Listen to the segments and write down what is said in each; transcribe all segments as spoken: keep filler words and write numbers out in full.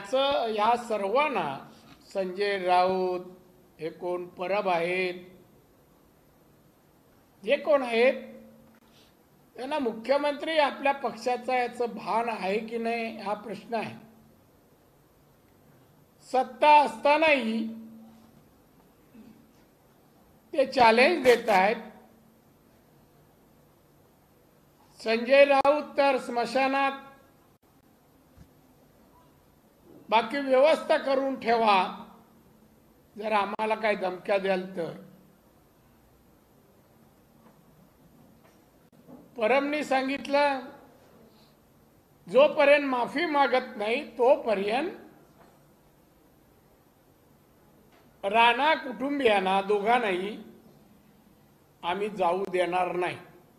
याचं ह्या सर्वांना संजय राऊत हे कोण परब आहेत, जे कोण आहेत त्यांना मुख्यमंत्री आपल्या पक्षाचा याचं भान आहे की नाही हा प्रश्न आहे. सत्ता असतानाही ते चॅलेंज देत आहेत. संजय राऊत तर स्मशानात बाकी व्यवस्था करून ठेवा, जर आम्हाला काही धमक्या द्याल तर. परमनी सांगितलं जोपर्यंत माफी मागत नाही तोपर्यंत राणा कुटुंबियांना दोघांनाही आम्ही जाऊ देणार नाही.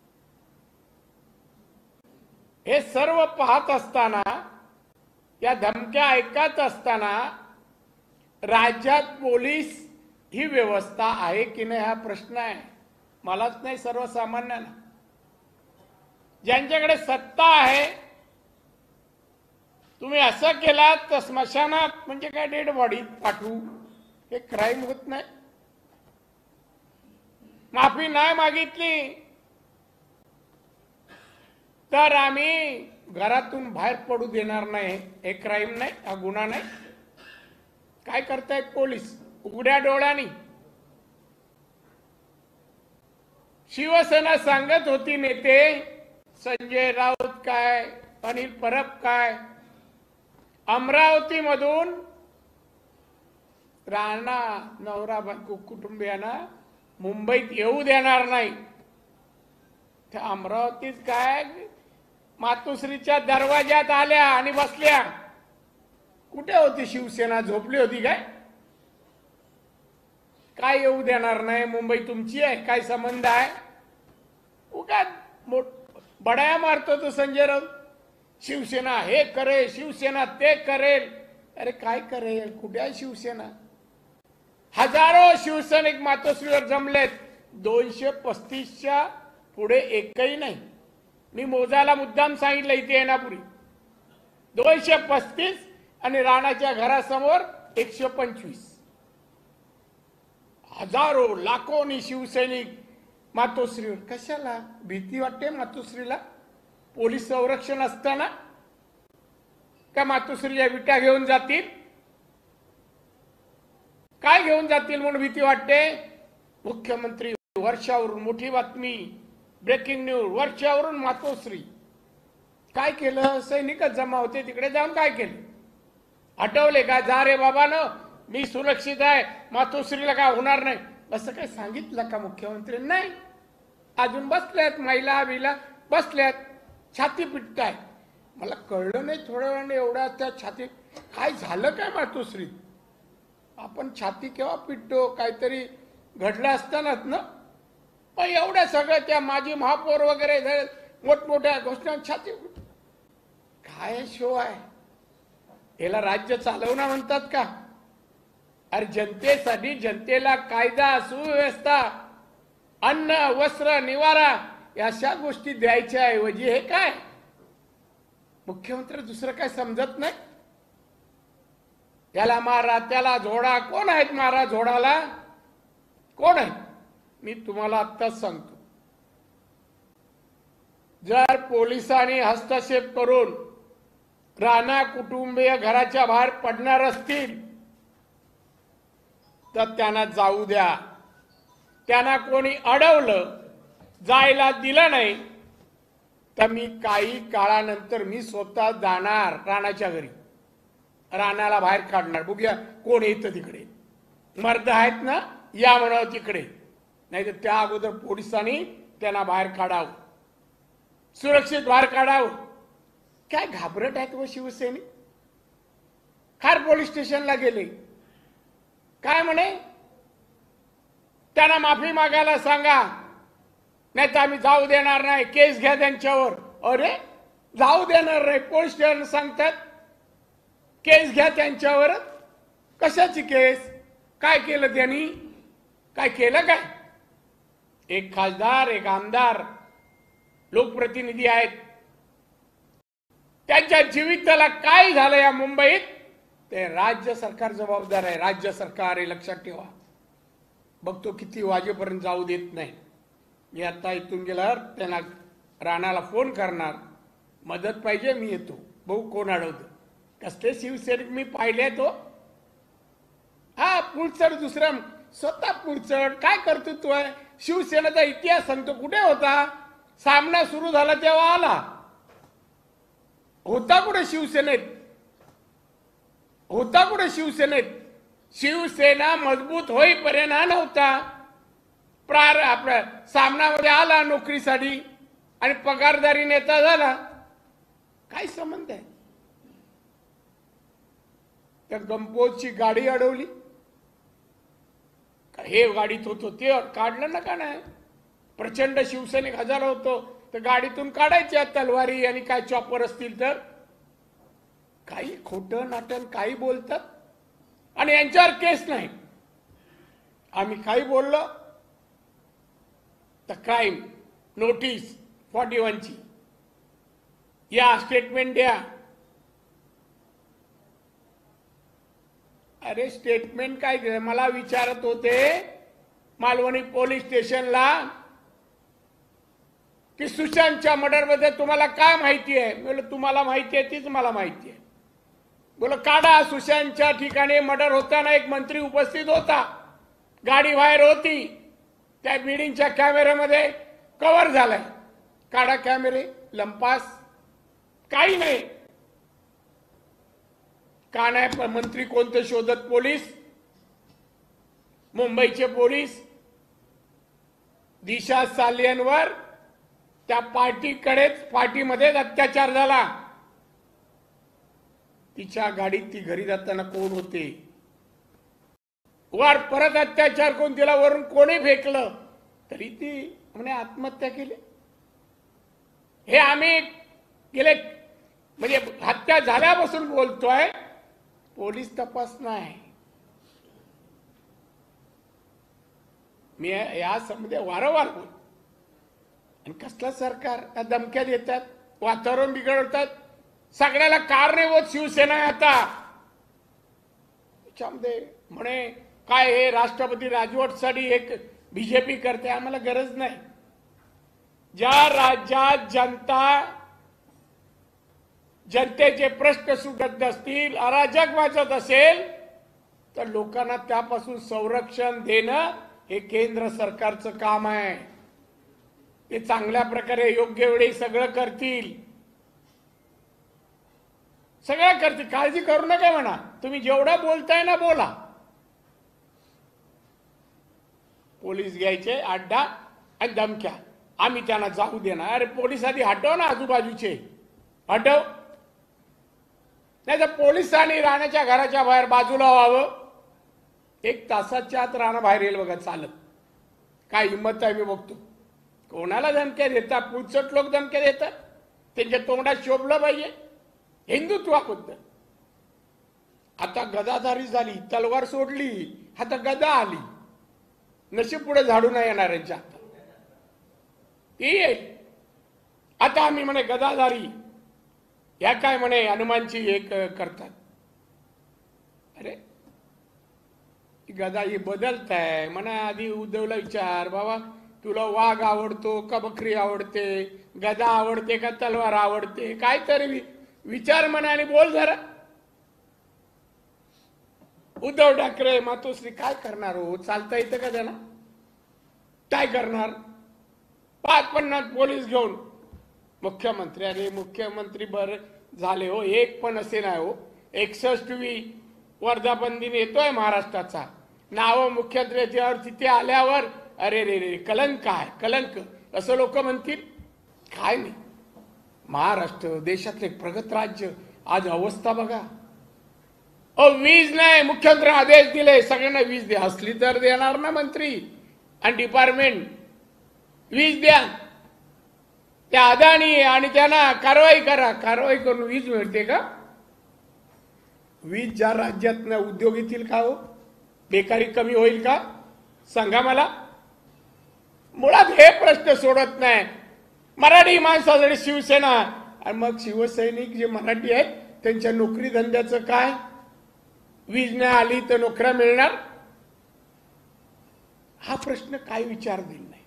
हे सर्व पाहत असताना, या धमक्या ऐकत असताना राज्यात पोलीस ही व्यवस्था आहे की नाही हा प्रश्न आहे. मलाच नाही, सर्वसामान्यांना. ज्यांच्याकडे सत्ता आहे, तुम्ही असं केलात तर स्मशानात म्हणजे काय डेड बॉडी पाठवू, हे क्राईम होत नाही. माफी नाही मागितली तर आम्ही घरातून बाहेर पडू देणार नाही, हे क्राईम नाही, हा गुन्हा नाही. काय करतायत पोलीस उघड्या डोळ्यांनी. शिवसेना सांगत होती, नेते संजय राऊत काय, अनिल परब काय, अमरावती मधून राणा नवरा बायको कुटुंबियांना मुंबईत येऊ देणार नाही. त्या अमरावतीत काय मातोश्रीच्या दरवाज्यात आल्या आणि बसल्या. कुठे होती शिवसेना, झोपली होती काय? काय येऊ देणार नाही, मुंबई तुमची आहे, काय संबंध आहे? उगाच बडाया मारतो तो संजय राऊत. शिवसेना हे करेल, शिवसेना ते करेल. अरे काय करेल, कुठे आहे शिवसेना? हजारो शिवसैनिक मातोश्रीवर जमलेत, दोनशे पस्तीसच्या पुढे एकही नाही. मी मोजायला मुद्दाम सांगितलं इथे येण्यापूर्वी. दोनशे पस्तीस आणि राणाच्या घरासमोर एकशे पंचवीस. हजारो लाखोनी शिवसैनिक मातोश्रीवर. कशाला भीती वाटते मातोश्रीला? पोलीस संरक्षण असताना का मातोश्रीच्या विटा घेऊन जातील? काय घेऊन जातील म्हणून भीती वाटते? मुख्यमंत्री वर्षावरून मोठी बातमी, ब्रेकिंग न्यूज, वर्षावरून मातोश्री. काय केलं? सैनिकच जमा होते तिकडे, जाऊन काय केलं? हटवले का? जा रे बाबा न, मी सुरक्षित आहे, मातोश्रीला काय होणार नाही, असं काय सांगितलं का मुख्यमंत्री? नाही. अजून बसल्यात महिला बिला बसल्यात, छाती पिटताय. मला कळलं नाही थोड्या वेळाने एवढ्या त्या छाती काय झालं काय मातोश्रीत? आपण छाती केव्हा पिटतो? काहीतरी घडलं असतानाच ना. पण एवढ्या सगळ्या त्या माजी महापौर वगैरे मोठमोठ्या घोषणा, छाती काय शो आहे? याला राज्य चालवणं म्हणतात का? अरे जनतेसाठी, जनतेला कायदा सुव्यवस्था, अन्न वस्त्र निवारा अशा गोष्टी द्यायच्या ऐवजी हे काय? मुख्यमंत्री दुसरं काय समजत नाही. याला मारा, त्याला झोडा. कोण आहेत मारा झोडाला? कोण आहेत? मी तुम्हाला आत्ताच सांगतो. जर पोलिसांनी हस्तक्षेप करून राणा कुटुंबीय घराच्या बाहेर पडणार असतील तर त्यांना जाऊ द्या. त्यांना कोणी अडवलं, जायला दिलं नाही तर मी काही काळानंतर मी स्वतः जाणार राणाच्या घरी, राणाला बाहेर काढणार. बघूया कोण येतं तिकडे. मर्द आहेत ना, या म्हणावं तिकडे. नाही तर त्या अगोदर पोलिसांनी त्यांना बाहेर काढावं, सुरक्षित बाहेर काढावं. काय घाबरट आहेत व शिवसैनिक? खार पोलीस स्टेशनला गेले, काय म्हणे? त्यांना माफी मागायला सांगा, नाही तर आम्ही जाऊ देणार नाही, केस घ्या त्यांच्यावर. अरे जाऊ देणार नाही, पोलीस स्टेशन सांगतात केस घ्या त्यांच्यावर. कशाची केस? काय केलं त्यांनी? काय केलं काय? एक खासदार, एक आमदार, लोकप्रतिनिधी आहेत, त्यांच्या जीविताला काय झालं या मुंबईत ते राज्य सरकार जबाबदार आहे. राज्य सरकार हे लक्षात ठेवा. बघतो किती वाजेपर्यंत जाऊ देत नाही. मी आता इथून गेल्यावर त्यांना राणाला फोन करणार, मदत पाहिजे मी येतो, भाऊ कोण अडवतं. कसले शिवसैनिक मी पाहिले तो. हा पुढचड दुसरा स्वतः पुढचड काय कर्तृत्व आहे. शिवसेनेचा इतिहास सांगतो. कुठे होता सामना सुरू झाला तेव्हा आला होता. कुठे शिवसेनेत होता कुठे शिवसेनेत शिवसेना मजबूत होईपर्यंत नव्हता. प्रार आपल्या सामनामध्ये आला नोकरीसाठी आणि पगारदारी नेता झाला. काय संबंध आहे. त्या गंपोजची गाडी अडवली, हे गाडीत होतो ते काढलं ना का नाही. प्रचंड शिवसैनिक हजार होतो तर गाडीतून काढायच्या तलवारी आणि काय चॉपर असतील तर. काही खोटं नाटक काही बोलतात आणि यांच्यावर केस नाही. आम्ही काही बोललो तर क्राईम नोटीस फॉर्टी वनची या स्टेटमेंट द्या. अरे स्टेटमेंट काय दिलं. मला विचारत होते मालवणी पोलीस स्टेशनला की सुशांतच्या मर्डरबद्दल तुम्हाला काय माहिती आहे. बोल तुम्हाला माहिती आहे तीच मला माहिती आहे. बोल काढा. सुशांतच्या ठिकाणी मर्डर होताना एक मंत्री उपस्थित होता, गाडी बाहेर होती, त्या बिल्डिंगच्या कॅमेऱ्यामध्ये कव्हर झालाय. काढा कॅमेरे. लंपास काही नाही. का नाही मंत्री कोणते शोधत पोलीस. मुंबईचे पोलीस दिशा सालियनवर त्या पार्टीकडेच पार्टीमध्येच अत्याचार झाला. तिच्या गाडीत ती घरी जाताना कोण होते. वर परत अत्याचार करून तिला वरून कोणी फेकलं तरी ती म्हणे आत्महत्या केली. हे आम्ही गेले म्हणजे हत्या झाल्यापासून बोलतोय. पोलीस तपास नाही. मी या संबंधी वारंवार बोल. आणि कसलं सरकार धमक्या देतात, वातावरण बिघडवतात. सगळ्याला कारणीभूत शिवसेना आहे. आता त्याच्यामध्ये म्हणे काय हे राष्ट्रपती राजवटसाठी एक बीजेपी करते. आम्हाला गरज नाही. ज्या राज्यात जनता जनतेचे प्रश्न सुटत नसतील, अराजक वाचत असेल तर लोकांना त्यापासून संरक्षण देणं हे केंद्र सरकारचं काम आहे. ते चांगल्या प्रकारे योग्य वेळी सगळं करतील. सगळं करतील. काळजी करू नका म्हणा. तुम्ही जेवढं बोलताय ना बोला. पोलीस घ्यायचे अड्डा आणि धमक्या. आम्ही त्यांना जाऊ देणार. अरे पोलीस आधी हटव ना आजूबाजूचे. हटव. नाही तर पोलिसांनी राणाच्या घराच्या बाहेर बाजूला व्हावं. एक तासाच्या आत राणा बाहेर येईल बघा चालत. काय हिंमत आहे मी बघतो. कोणाला धमक्या देतात. पुढचट लोक धमक्या देतात. त्यांच्या तोंडात शोभलं पाहिजे हिंदुत्वाबद्दल. आता गदाधारी झाली, तलवार सोडली, आता गदा आली. नशीब पुढे झाडू नाही येणार यांच्या हातात. ती येईल. आता आम्ही म्हणे गदाधारी या काय म्हणे हनुमानची एक करतात. अरे गदा ही बदलत आहे. म्हणा आधी उद्धवला विचार, बाबा तुला वाघ आवडतो का बकरी आवडते, गदा आवडते का तलवार आवडते, काहीतरी विचार म्हणा आणि बोल जरा. उद्धव ठाकरे मातोश्री काय करणार हो. चालता येतं का त्यांना. काय करणार. पाच पन्नास पोलीस घेऊन मुख्यमंत्री. अरे मुख्यमंत्री बर झाले हो. एक पण असे नाही हो. एकसष्टवी वर्धापन दिन येतोय महाराष्ट्राचा. नाव मुख्यमंत्र्याच्यावर तिथे आल्यावर अरे रे रे कलंक आहे कलंक असं लोक म्हणतील. काय नाही. महाराष्ट्र देशातले प्रगत राज्य. आज अवस्था बघा. अ वीज नाही. मुख्यमंत्री आदेश दिले सगळ्यांना वीज द्या. असली तर देणार ना मंत्री आणि डिपार्टमेंट. वीज द्या. त्या अदानी आणि त्यांना कारवाई करा. कारवाई करून वीज मिळते का. वीज ज्या राज्यात ना उद्योग येतील का हो. बेकारी कमी होईल का सांगा मला. मुळात हे प्रश्न सोडत नाही. मराठी माणसासाठी शिवसेना आणि मग शिवसैनिक जे मराठी आहेत त्यांच्या नोकरी धंद्याचं काय. वीज नाही आली तर नोकऱ्या मिळणार? हा प्रश्न काय विचार दिला नाही.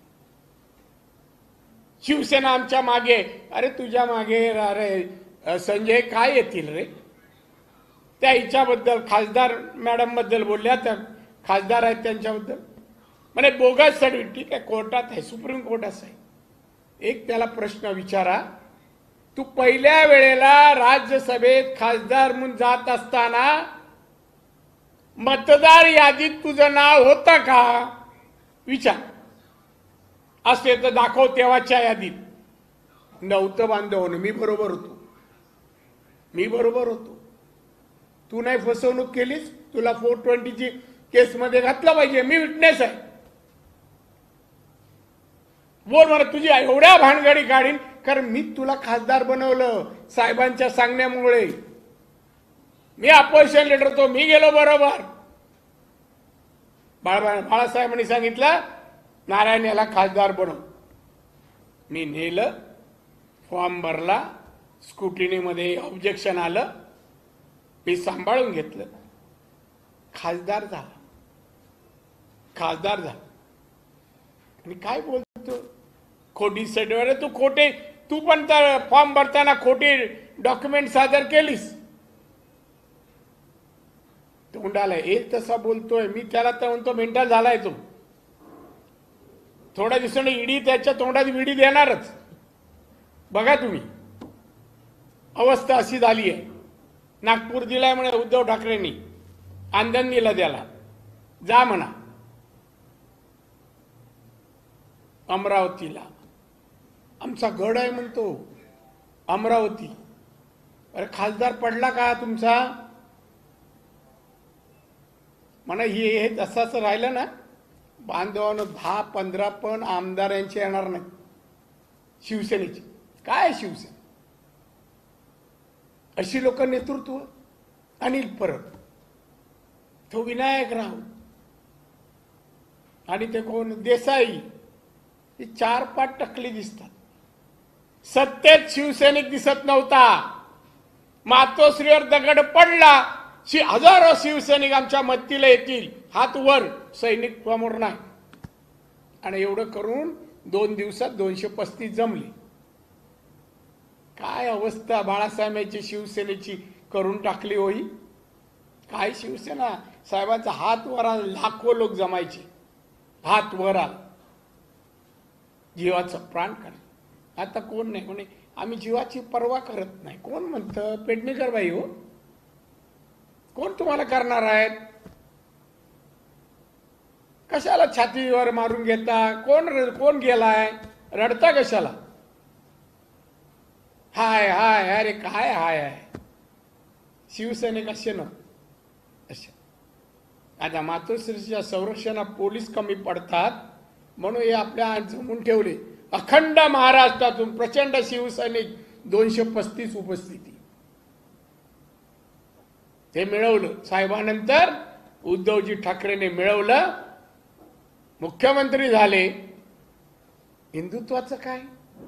शिवसेना आमच्या मागे, अरे तुझ्या मागे अरे संजय काय येतील रे? त्या हिच्याबद्दल खासदार मॅडम बद्दल बोलल्या, त्या खासदार आहेत त्यांच्याबद्दल म्हणे बोगस सर्टिफिकेट. ठीक आहे, कोर्टात आहे, सुप्रीम कोर्टात आहे. एक त्याला प्रश्न विचारा, तू पहिल्या वेळेला राज्यसभेत खासदार म्हणून जात असताना मतदार यादीत तुझं नाव होतं का? विचार. असे तर दाखव तेव्हाच्या यादीत. नव्हतं बांधवनं. मी बरोबर होतो, मी बरोबर होतो. तू नाही फसवणूक केलीस, तुला फोर ट्वेंटीची केस मध्ये घातलं पाहिजे. मी विटनेस आहे. बोल मला, तुझी एवढ्या भानगडी काढीन, कारण मी तुला खासदार बनवलं साहेबांच्या सांगण्यामुळे. मी अपोजिशन लीडर होतो, मी गेलो बरोबर. बाळा बाळासाहेबांनी सांगितलं नारायण याला खासदार बनव. मी नेलं, फॉर्म भरला, स्क्रुटिनीमध्ये ऑब्जेक्शन आलं, मी सांभाळून घेतलं, खासदार झाला. खासदार झाला. आणि काय बोलतो खोटी सर्टिफिकेट? तू खोटे, तू पण तर फॉर्म भरताना खोटे डॉक्युमेंट सादर केलीस. तोंडाला एक तसा बोलतोय. मी त्याला तर म्हणतो मेंटल झालाय तो. थोड्या दिवसांनी ईडी त्याच्या तोंडात विडी देणारच. बघा तुम्ही, अवस्था अशी झाली आहे. नागपूर दिलाय म्हणे उद्धव ठाकरेंनी, आंदण दिला त्याला, जा म्हणा अमरावतीला. आमचा गड आहे म्हणतो अमरावती. अरे खासदार पडला का तुमचा? म्हणा हे हे तसंच राहिलं ना, बांधवानं दहा पंधरा पण आमदारांचे येणार नाही शिवसेनेचे. काय शिवसेना? अशी लोक नेतृत्व. अनिल परब, तो विनायक राव, आणि ते कोण देसाई, ही चार पाच टकली दिसतात. सत्तेत शिवसैनिक दिसत नव्हता. मातोश्रीवर दगड पडला, हजारो शिवसैनिक आमच्या मदतीला येतील, हात वर, सैनिक समोर नाही. आणि एवढं करून दोन दिवसात दोनशे पस्तीस जमले. काय अवस्था बाळासाहेबांची शिवसेनेची करून टाकली होई. काय शिवसेना साहेबांचा हात वर आला, लाखो लोक जमायचे, हात वर आला, जीवाचं प्राण काढ. आता कोण नाही, कोणी आम्ही जीवाची पर्वा करत नाही. कोण म्हणतं पेडणेकर बाई हो, कोण तुम्हाला करणार आहेत? कशाला छातीवर मारून घेता? कोण कोण गेलाय? रडता कशाला? हाय हाय, अरे काय हाय हाय. शिवसैनिक असे न असे. आता मातोश्रीच्या संरक्षणात पोलीस कमी पडतात म्हणून हे आपल्या जमून ठेवले. अखंड महाराष्ट्रातून प्रचंड शिवसैनिक, दोनशे पस्तीस उपस्थिती. ते मिळवलं साहेबानंतर उद्धवजी ठाकरेने मिळवलं. मुख्यमंत्री झाले. हिंदुत्वाचं काय?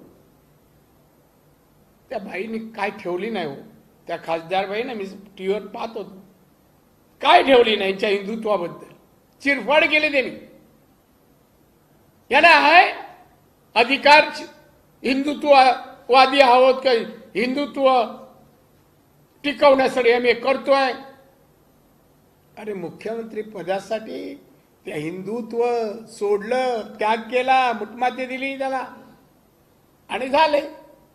त्या बाईने काय ठेवली नाही हो. त्या खासदार बाई ना, मी टीव्हीवर पाहत होतो, काय ठेवली नाही त्या हिंदुत्वाबद्दल. चिरफाड केले त्यांनी. याला आहे अधिकार हिंदुत्ववादी आहोत का, हिंदुत्व टिकवण्यासाठी आम्ही करतोय. अरे मुख्यमंत्री पदासाठी त्या हिंदुत्व सोडलं, त्याग केला, मुठमाती दिली त्याला, आणि झाले.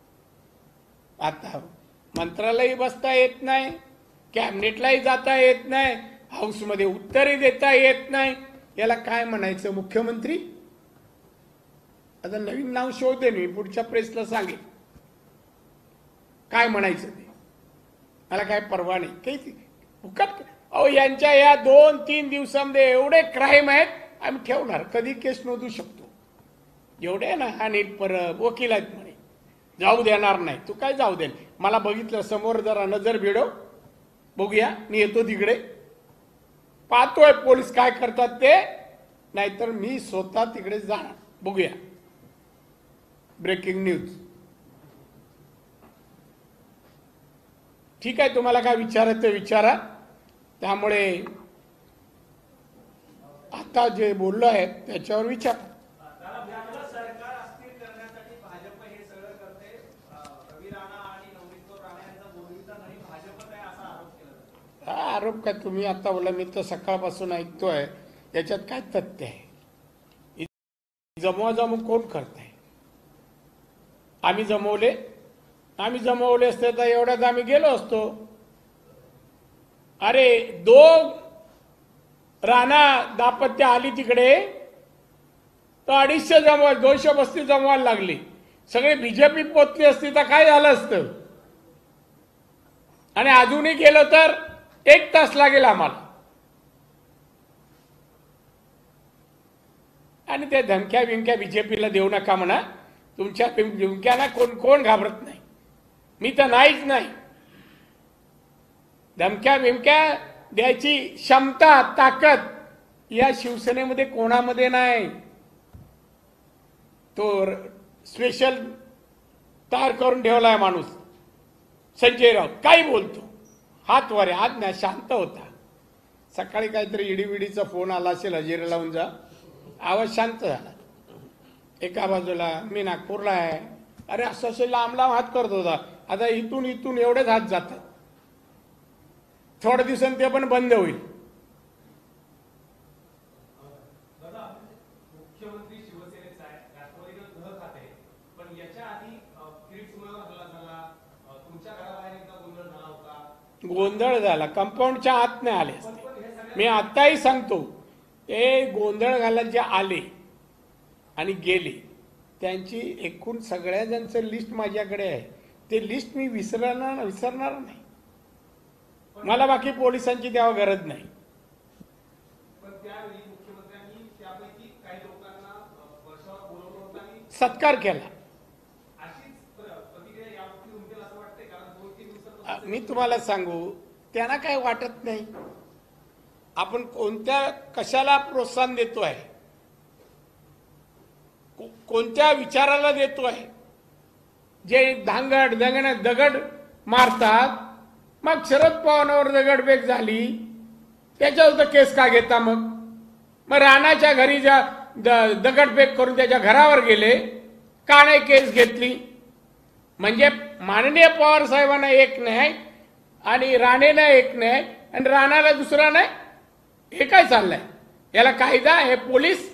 आता मंत्रालयही बसता येत नाही, कॅबिनेटलाही जाता येत नाही, हाऊसमध्ये उत्तरही देता येत नाही. याला काय म्हणायचं मुख्यमंत्री? आता नवीन नाव शोधेन मी, पुढच्या प्रेसला सांगेन काय म्हणायचं ते. मला काय परवा नाही काही फुकट. अहो यांच्या या दोन तीन दिवसांमध्ये एवढे क्राईम आहेत, आम्ही ठेवणार. कधी केस नोंदवू शकतो. एवढे ना अनिल परब वकील आहेत म्हणे, जाऊ देणार नाही. तू काय जाऊ दे? मला बघितलं समोर, जरा नजर भिडव, बघूया. मी येतो तिकडे, पाहतोय पोलीस काय करतात ते, नाहीतर मी स्वतः तिकडे जाणार. बघूया. Breaking news. ठीक आहे, तुम्हाला काय विचारायचं विचारा. त्यामुळे आता जे बोललो आहे त्याच्यावर विचार. सरकार अस्थिर करण्यासाठी भाजप हे सगळं करते. रवी राणा आणि नवनीत कौर राणा यांचा बोलविता नाही भाजपच आहे असा आरोप केला जातो. हा आरोप काय तुम्ही आता बोला, मी तर सकाळपासून ऐकतोय. याच्यात काय तथ्य आहे? जमवा जमू कोण करत आहे? आम्ही जमवले आम्ही जमवले असते तर एवढ्यात आम्ही गेलो असतो. अरे दोन राणा दाम्पत्य आली तिकडे तर अडीचशे जमवा दोनशे पस्तीस जमवायला लागली. सगळे बीजेपीत पोचली असती तर काय झालं असतं? आणि अजूनही गेलो तर एक तास लागेल आम्हाला. आणि त्या धमक्या बिमक्या बीजेपीला देऊ नका म्हणा. तुमच्या धमक्यांना कोण कोण घाबरत नाही. मी तर नाहीच नाही. धमक्या बिमक्या द्यायची क्षमता ताकद या शिवसेनेमध्ये कोणामध्ये नाही. तो स्पेशल तयार करून ठेवलाय माणूस संजय राऊत. काही बोलतो हात वर. आज ना शांत होता. सकाळी काहीतरी इडीविडीचा फोन आला असेल हजेरी लावून जा. आवाज शांत झाला. एका बाजूला मी नागपूरला आहे. अरे असं असे लांब लांब हात करत होता. आता इथून इथून एवढेच हात जातात. थोड्या दिवसांनी ते पण बंद होईल. मुख्यमंत्री शिवसेनेचा आहे, राष्ट्रवादीकडे धह खाते, पण याच्या आधी किरीटसोमय्यावर हल्ला झाला, तुमच्या घराबाहेर एकदा गोंधळ झाला होता. गोंधळ झाला. कंपाऊंडच्या आत नाही आले असते. मी आताही सांगतो, ते गोंधळ घालायला जे आले आणि गेले त्यांची एकूण सगळ्या लिस्ट माझ्याकडे आहे. ते लिस्ट मी विसरणार विसरणार नाही. मला बाकी पोलिसांची द्यावा गरज नाही. पण त्यावेळी मुख्यमंत्र्यांनी त्यापैकी काही लोकांना वर्षावर बोलवलं होतं आणि सत्कार केला. अशीच प्रतिक्रिया याबाबतीत उमटेल असं वाटतंय? कारण दोन तीन दिवसात मी तुम्हाला सांगू, त्यांना काय वाटत नाही. आपण कोणत्या कशाला प्रोत्साहन देतोय, कोणत्या विचाराला देतोय. जे धांगड दंगड दगड मारतात, मग शरद पवारांवर दगडफेक झाली त्याच्यावर तर केस का घेता? मग मग राणाच्या घरी ज्या दगडफेक करून त्याच्या घरावर गेले का नाही केस घेतली? म्हणजे माननीय पवार साहेबांना एक नाही आणि राणेला एक नाही आणि राणाला दुसरा नाही. हे काय चाललंय? याला कायदा हे पोलीस?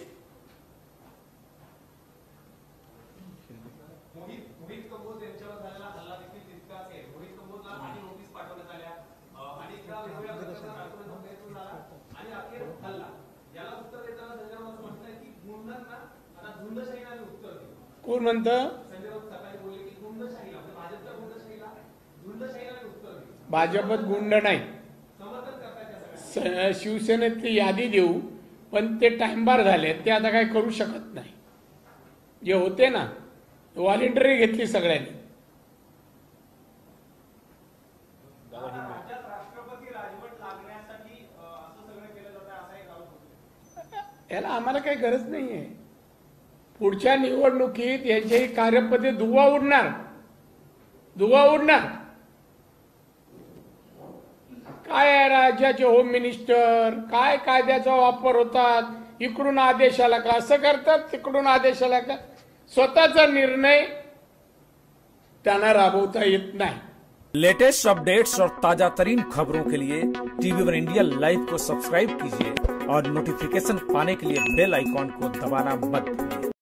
मोहित कंबोज यांच्यावर झालेला हल्ला देखील तितकाच आहे. मोहित कंबोजला आधी नोटीस पाठवण्यात आल्या, अनेकदा वेगवेगळ्या प्रकारचा राजकीय प्रयत्न झाला आणि अखेर हल्ला. याला उत्तर देताना संजय राऊत असं म्हटलंय की गुंडांना आता झुंडशाहीला उत्तर देऊ. कोण म्हणतं? संजय राऊत सकाळी बोलले की गुंडशाहीला म्हणजे भाजपच्या गुंडशाहीला झुंडशाहीला उत्तर देऊ. भाजपत गुंड नाही. समर्थन करताय त्या सगळ्या शिवसेनेतली यादी देऊ, पण ते टाइमबार झाले. ते आता काय करू शकत नाही. जे होते ना व्हॉलेंटरी घेतली सगळ्यांनी. राज्यात राष्ट्रपती राजवट लागण्यासाठी असं सगळं केलं जातं असा एक आरोप होतो. याला आम्हाला काही गरज नाहीये. पुढच्या निवडणुकीत यांची कार्यपद्धती धुवा उडणार धुवा उडणार. काय राज्याचे होम मिनिस्टर काय कायद्याचा वापर होतात. इकडून आदेश आला का असं करतात, तिकडून आदेश आला का. स्वतःचा निर्णय त्यांना राबवता येत नाही. लेटेस्ट अपडेट्स और ताजा तरीन खबरों के लिए टीवी वन इंडिया लाइव को सब्सक्राइब कीजिए और नोटिफिकेशन पाने के लिए बेल आइकॉन को दबाना मत भूलिए।